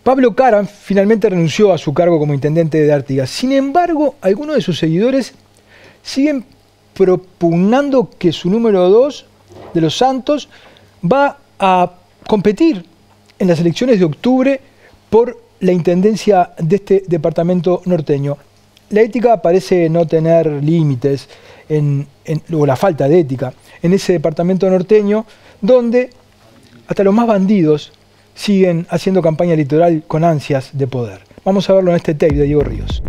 Pablo Caram finalmente renunció a su cargo como intendente de Artigas. Sin embargo, algunos de sus seguidores siguen propugnando que su número 2 de Los Santos va a competir en las elecciones de octubre por la intendencia de este departamento norteño. La ética parece no tener límites, o la falta de ética, en ese departamento norteño, donde hasta los más bandidos siguen haciendo campaña electoral con ansias de poder. Vamos a verlo en este tape de Diego Ríos.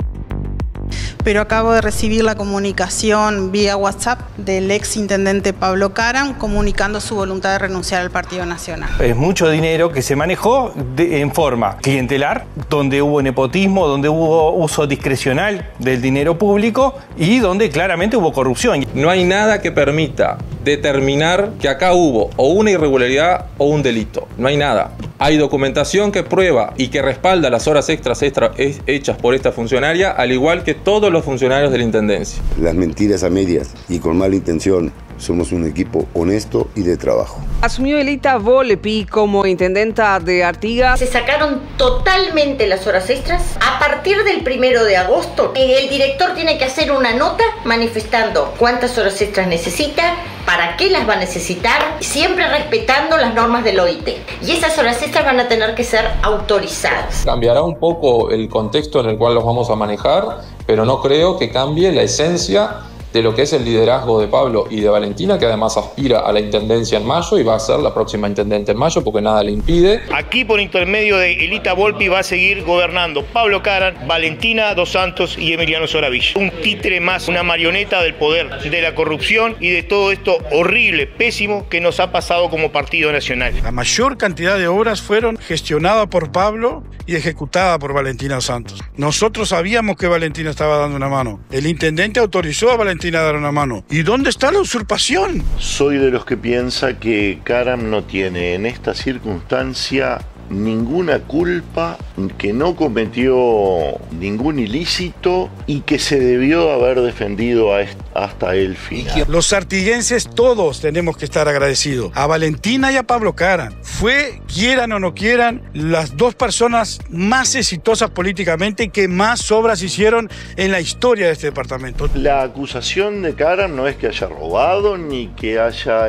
Pero acabo de recibir la comunicación vía WhatsApp del ex intendente Pablo Caram comunicando su voluntad de renunciar al Partido Nacional. Es mucho dinero que se manejó en forma clientelar, donde hubo nepotismo, donde hubo uso discrecional del dinero público y donde claramente hubo corrupción. No hay nada que permita determinar que acá hubo o una irregularidad o un delito. No hay nada. Hay documentación que prueba y que respalda las horas extras hechas por esta funcionaria, al igual que todos los funcionarios de la Intendencia. Las mentiras a medias y con mala intención. Somos un equipo honesto y de trabajo. Asumió Elita Volpi como intendenta de Artigas. Se sacaron totalmente las horas extras. A partir del 1 de agosto, el director tiene que hacer una nota manifestando cuántas horas extras necesita, para qué las va a necesitar, siempre respetando las normas del OIT. Y esas horas extras van a tener que ser autorizadas. Cambiará un poco el contexto en el cual los vamos a manejar, pero no creo que cambie la esencia de lo que es el liderazgo de Pablo y de Valentina, que además aspira a la intendencia en mayo y va a ser la próxima intendente en mayo porque nada le impide. Aquí por intermedio de Elita Volpi va a seguir gobernando Pablo Caram, Valentina Dos Santos y Emiliano Soravilla. Un títere más, una marioneta del poder, de la corrupción y de todo esto horrible, pésimo que nos ha pasado como Partido Nacional. La mayor cantidad de obras fueron gestionadas por Pablo y ejecutadas por Valentina Dos Santos. Nosotros sabíamos que Valentina estaba dando una mano. El intendente autorizó a Valentina a dar una mano. ¿Y dónde está la usurpación? Soy de los que piensa que Caram no tiene en esta circunstancia ninguna culpa, que no cometió ningún ilícito y que se debió haber defendido hasta el final. Los artiguenses todos tenemos que estar agradecidos a Valentina y a Pablo Caram. Fue, quieran o no quieran, las dos personas más exitosas políticamente y que más obras hicieron en la historia de este departamento. La acusación de Caram no es que haya robado ni que haya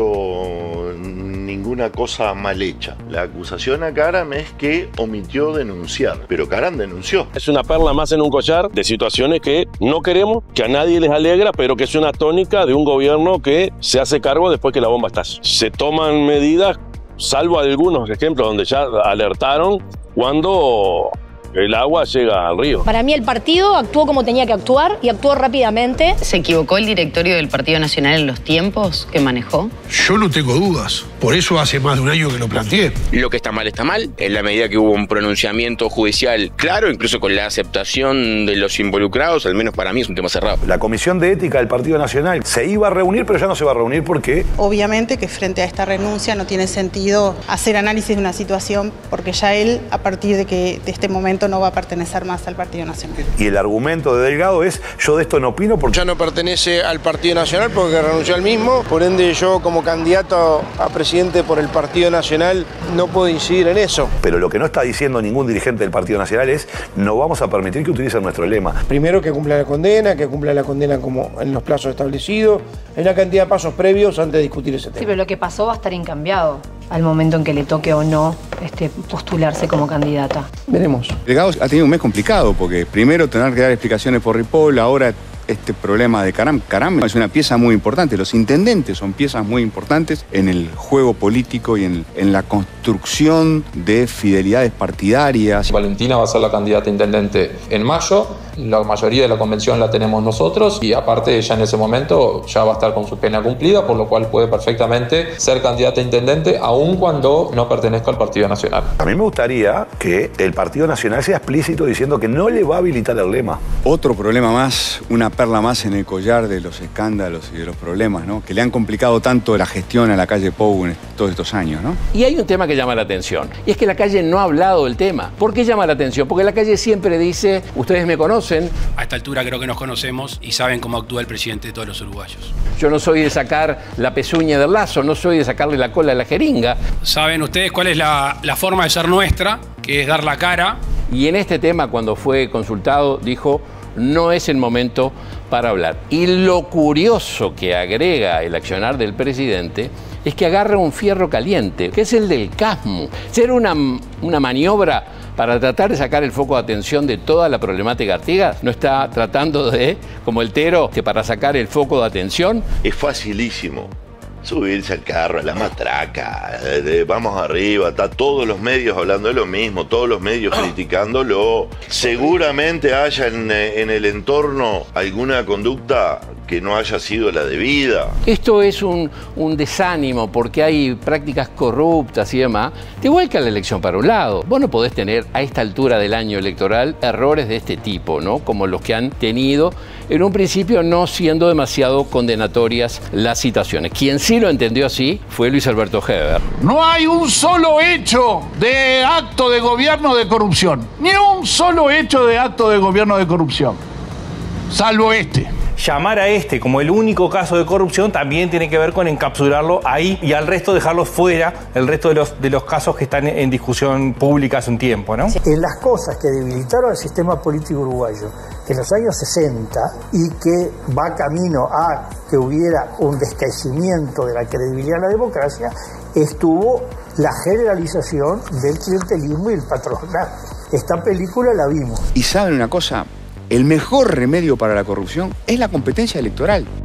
hecho ninguna cosa mal hecha. La acusación a Caram es que omitió denunciar, pero Caram denunció. Es una perla más en un collar de situaciones que no queremos, que a nadie les alegra, pero que es una tónica de un gobierno que se hace cargo después que la bomba estalla. Se toman medidas, salvo algunos ejemplos donde ya alertaron cuando el agua llega al río. Para mí el partido actuó como tenía que actuar y actuó rápidamente. ¿Se equivocó el directorio del Partido Nacional en los tiempos que manejó? Yo no tengo dudas. Por eso hace más de un año que lo planteé. Lo que está mal, en la medida que hubo un pronunciamiento judicial claro, incluso con la aceptación de los involucrados, al menos para mí es un tema cerrado. La Comisión de Ética del Partido Nacional se iba a reunir, pero ya no se va a reunir porque... Obviamente que frente a esta renuncia no tiene sentido hacer análisis de una situación porque ya él, a partir de este momento, no va a pertenecer más al Partido Nacional. Y el argumento de Delgado es, yo de esto no opino porque... Ya no pertenece al Partido Nacional porque renunció al mismo, por ende yo como candidato a presidente por el Partido Nacional no puedo incidir en eso. Pero lo que no está diciendo ningún dirigente del Partido Nacional es, no vamos a permitir que utilicen nuestro lema. Primero que cumpla la condena como en los plazos establecidos, en una cantidad de pasos previos antes de discutir ese tema. Sí, pero lo que pasó va a estar incambiado al momento en que le toque o no postularse como candidata. Veremos. Delgado ha tenido un mes complicado porque primero tener que dar explicaciones por Ripoll, ahora este problema de Caram. Caram es una pieza muy importante, los intendentes son piezas muy importantes en el juego político y en la construcción de fidelidades partidarias. Valentina va a ser la candidata a intendente en mayo, la mayoría de la convención la tenemos nosotros y aparte ella en ese momento ya va a estar con su pena cumplida, por lo cual puede perfectamente ser candidata a intendente aun cuando no pertenezca al Partido Nacional. A mí me gustaría que el Partido Nacional sea explícito diciendo que no le va a habilitar el lema. Otro problema más, una perla más en el collar de los escándalos y de los problemas, ¿no? Que le han complicado tanto la gestión a la calle Pou en todos estos años, ¿no? Y hay un tema que llama la atención, y es que la calle no ha hablado del tema. ¿Por qué llama la atención? Porque la calle siempre dice, ustedes me conocen, conocen. A esta altura creo que nos conocemos y saben cómo actúa el presidente de todos los uruguayos. Yo no soy de sacar la pezuña del lazo, no soy de sacarle la cola a la jeringa. Saben ustedes cuál es la forma de ser nuestra, que es dar la cara. Y en este tema, cuando fue consultado, dijo: no es el momento para hablar. Y lo curioso que agrega el accionar del presidente es que agarra un fierro caliente, que es el del CASMU. Ser una maniobra para tratar de sacar el foco de atención de toda la problemática Artigas. No está tratando de, como el Tero, que para sacar el foco de atención. Es facilísimo subirse al carro, a la matraca, vamos arriba, está todos los medios hablando de lo mismo, todos los medios criticándolo. Seguramente haya en el entorno alguna conducta que no haya sido la debida. Esto es un desánimo porque hay prácticas corruptas y demás. Te vuelca la elección para un lado. Vos no podés tener a esta altura del año electoral errores de este tipo, ¿no? Como los que han tenido en un principio, no siendo demasiado condenatorias las citaciones. Quien sí lo entendió así fue Luis Alberto Heber. No hay un solo hecho de acto de gobierno de corrupción. Ni un solo hecho de acto de gobierno de corrupción. Salvo este. Llamar a este como el único caso de corrupción también tiene que ver con encapsularlo ahí y al resto dejarlos fuera, el resto de los casos que están en discusión pública hace un tiempo, ¿no? En las cosas que debilitaron el sistema político uruguayo en los años 60 y que va camino a que hubiera un descrecimiento de la credibilidad de la democracia, estuvo la generalización del clientelismo y el patronato. Esta película la vimos. ¿Y saben una cosa? El mejor remedio para la corrupción es la competencia electoral.